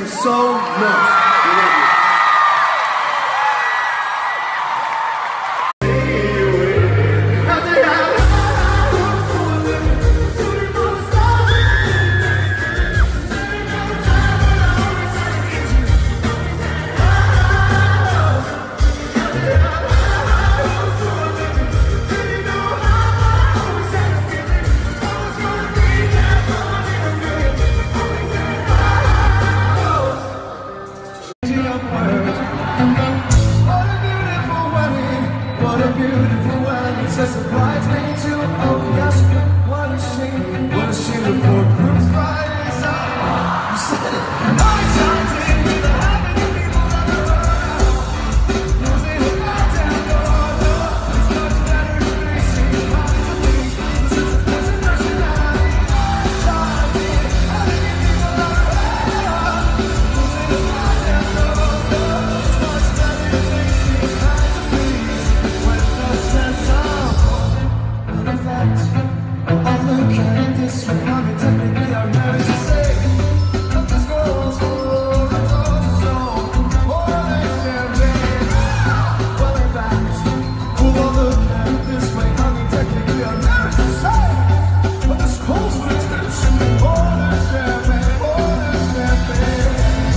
you so much. We love you. What a beautiful wedding, says the bridesmaid too. Oh yes, what a shame the poor groom's bride is out. You said it, I sounded with the happy people on the road. Closing the goddamn door, it's much better to be seen. Trying to please, this is a pleasant personality. Trying to be happy people on the road. Closing the goddamn door, it's much better to be seen. Trying to please. I look at it this way, I mean technically I'm married to say that this girl's full of so more than champagne. Well in fact, well I look at it this way, I mean technically I'm married to say that this girl's full of more than champagne, more than champagne.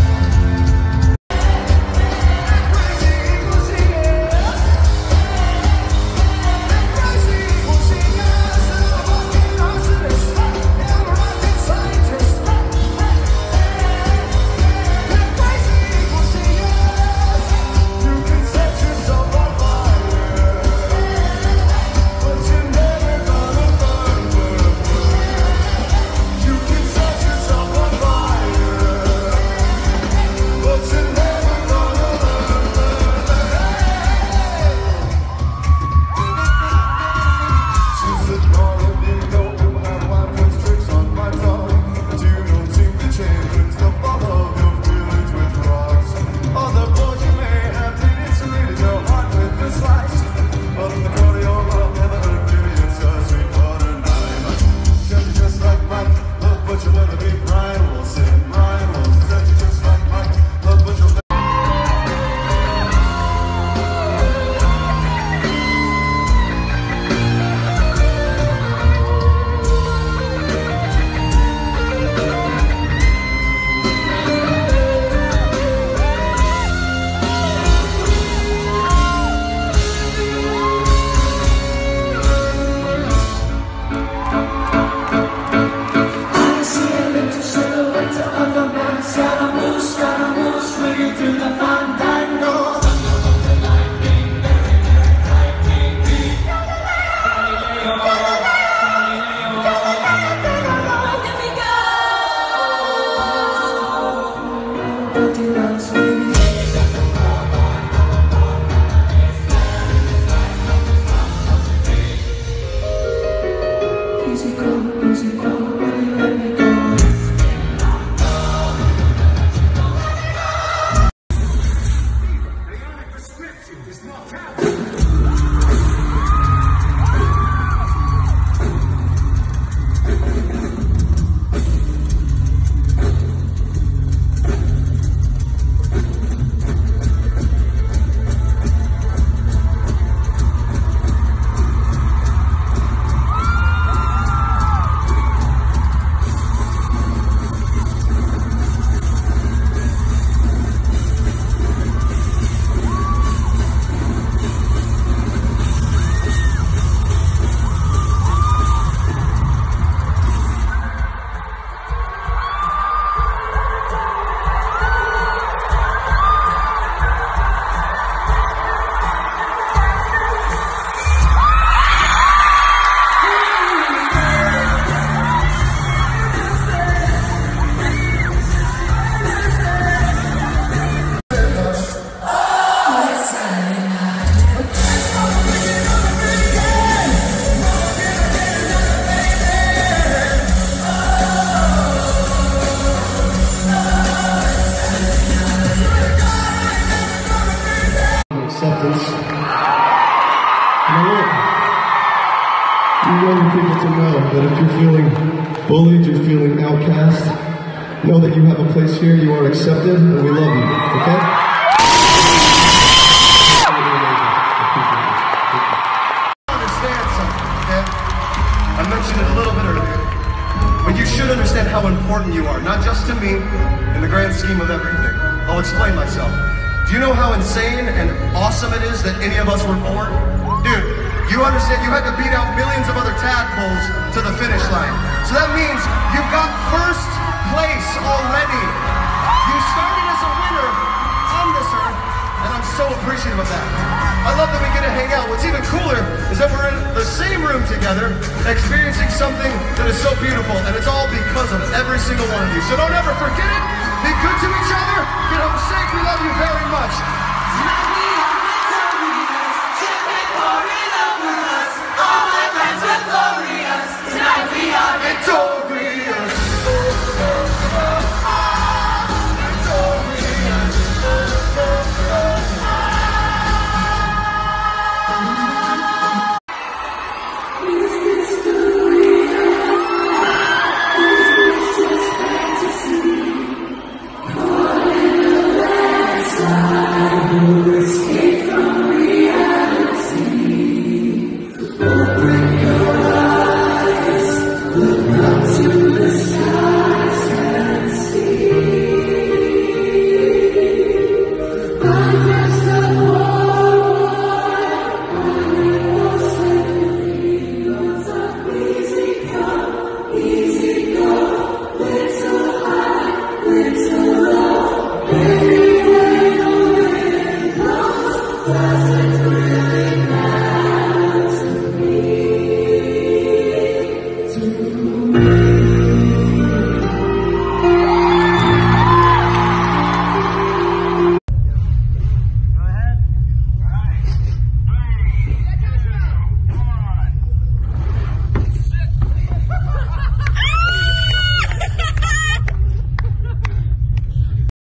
Acceptance. And I want you young people to know that if you're feeling bullied, you're feeling outcast, know that you have a place here, you are accepted, and we love you, okay? Understand something, okay? I mentioned it a little bit earlier, but you should understand how important you are, not just to me, in the grand scheme of everything. I'll explain myself. Do you know how insane and awesome it is that any of us were born? Dude, you understand you had to beat out millions of other tadpoles to the finish line. So that means you got first place already. You started as a winner on this earth, and I'm so appreciative of that. I love that we get to hang out. What's even cooler is that we're in the same room together, experiencing something that is so beautiful, and it's all because of every single one of you. So don't ever forget it. Be good to each other.